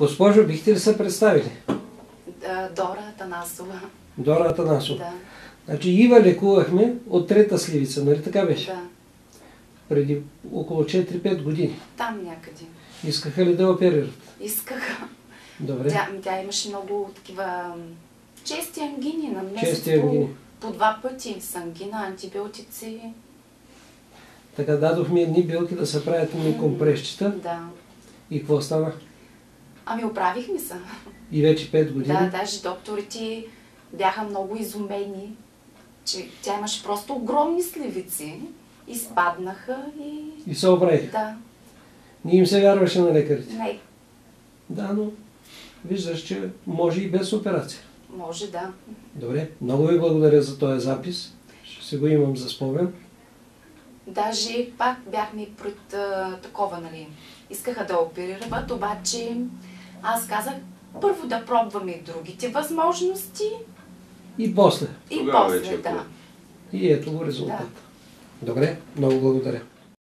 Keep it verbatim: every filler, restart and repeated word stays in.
Госпожо, бихте ли се представили? Дора Атанасова. Дора Атанасова. Да. Значи Ива лекувахме от Трета Сливица, нали така беше? Да. Преди около четири-пет години. Там някъде. Искаха ли да оперират? Искаха. Добре. Тя, тя имаше много такива чести ангини на месец. Чести ангини. По, по два пъти с ангина, антибиотици. Така дадохме едни билки да се правят едни компресчета. Да. И какво стана? Ами оправихме се. И вече пет години? Да, даже докторите бяха много изумени, че тя имаше просто огромни сливици. Изпаднаха и... И се оправиха? Да. Не им се вярваше на лекарите? Не. Да, но виждаш, че може и без операция. Може, да. Добре, много ви благодаря за този запис. Ще се го имам за спомен. Даже пак бяхме пред а, такова, нали. Искаха да оперират, обаче аз казах първо да пробваме и другите възможности. И после. И Тогава после, вече, да. И ето го резултат. Да. Добре, много благодаря.